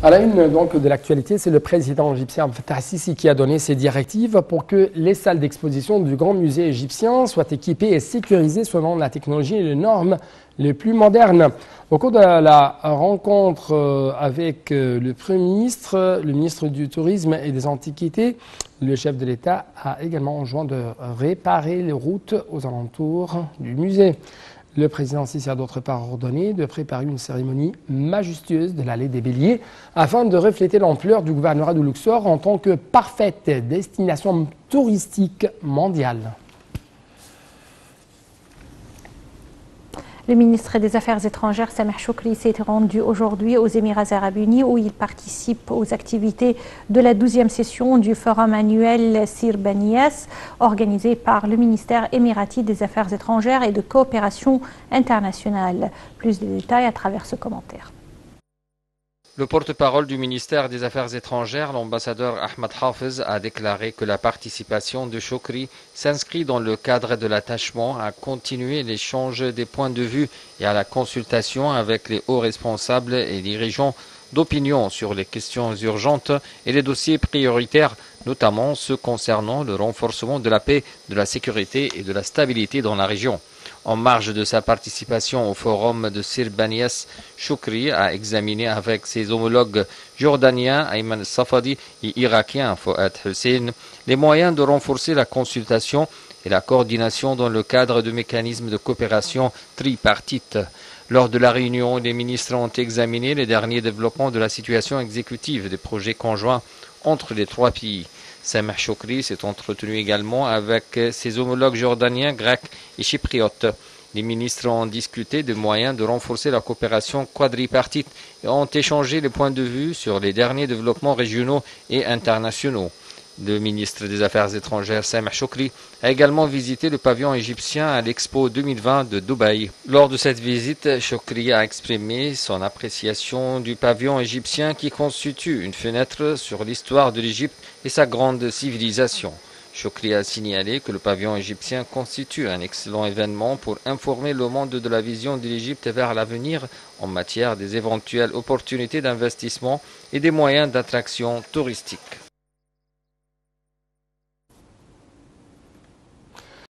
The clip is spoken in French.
À la une donc, de l'actualité, c'est le président égyptien Fattah al-Sisi qui a donné ses directives pour que les salles d'exposition du Grand Musée égyptien soient équipées et sécurisées selon la technologie et les normes les plus modernes. Au cours de la rencontre avec le Premier ministre, le ministre du Tourisme et des Antiquités, le chef de l'État a également enjoint de réparer les routes aux alentours du musée. Le président Sisi a d'autre part ordonné de préparer une cérémonie majestueuse de l'allée des Béliers afin de refléter l'ampleur du gouvernorat de Luxor en tant que parfaite destination touristique mondiale. Le ministre des Affaires étrangères, Sameh Choukri, s'est rendu aujourd'hui aux Émirats arabes unis où il participe aux activités de la 12e session du forum annuel Sir Banias organisé par le ministère émirati des Affaires étrangères et de coopération internationale. Plus de détails à travers ce commentaire. Le porte-parole du ministère des Affaires étrangères, l'ambassadeur Ahmad Hafez, a déclaré que la participation de Choukri s'inscrit dans le cadre de l'attachement à continuer l'échange des points de vue et à la consultation avec les hauts responsables et dirigeants d'opinion sur les questions urgentes et les dossiers prioritaires, notamment ceux concernant le renforcement de la paix, de la sécurité et de la stabilité dans la région. En marge de sa participation au forum de Sir Banias, Choukri a examiné avec ses homologues jordaniens Ayman Safadi et irakiens Fouad Hussein les moyens de renforcer la consultation et la coordination dans le cadre de mécanismes de coopération tripartite. Lors de la réunion, les ministres ont examiné les derniers développements de la situation exécutive des projets conjoints entre les trois pays. Sameh Choukri s'est entretenu également avec ses homologues jordaniens, grecs et chypriotes. Les ministres ont discuté des moyens de renforcer la coopération quadripartite et ont échangé les points de vue sur les derniers développements régionaux et internationaux. Le ministre des Affaires étrangères, Sameh Choukri, a également visité le pavillon égyptien à l'Expo 2020 de Dubaï. Lors de cette visite, Choukri a exprimé son appréciation du pavillon égyptien qui constitue une fenêtre sur l'histoire de l'Égypte et sa grande civilisation. Choukri a signalé que le pavillon égyptien constitue un excellent événement pour informer le monde de la vision de l'Égypte vers l'avenir en matière des éventuelles opportunités d'investissement et des moyens d'attraction touristique.